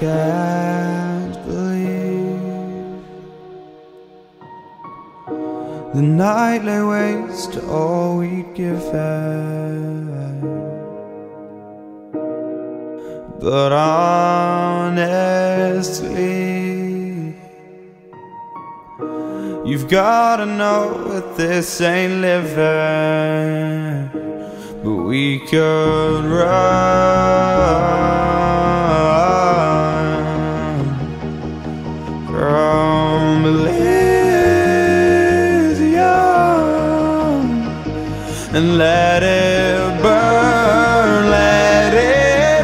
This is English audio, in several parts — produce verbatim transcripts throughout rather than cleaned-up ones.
can't believe the night lay waste to all we'd given. But honestly, you've gotta know that this ain't living. But we could run from Elysium and let it burn, let it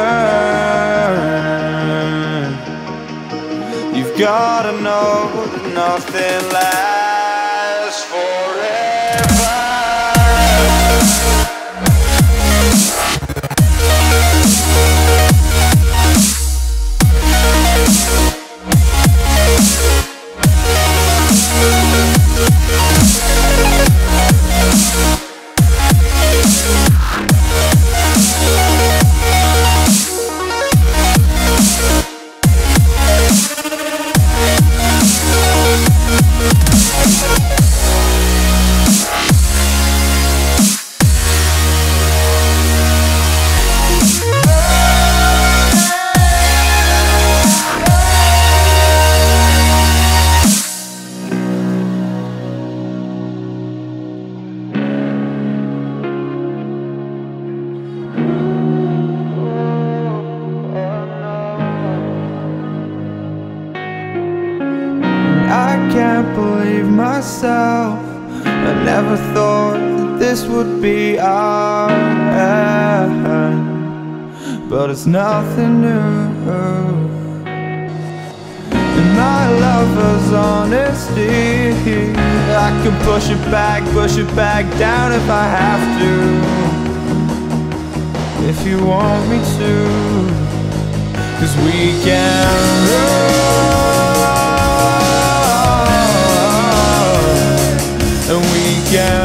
burn. You've gotta know that nothing lasts forever. I can't believe myself. I never thought that this would be our end, but it's nothing new. And my lover's honesty, I can push it back, push it back down if I have to, if you want me to. 'Cause we can run and we can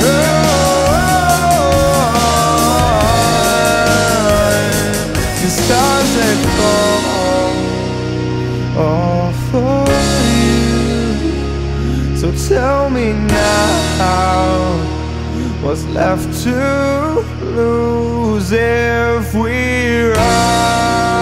run. The stars they fall all for you. So tell me now, what's left to lose if we run?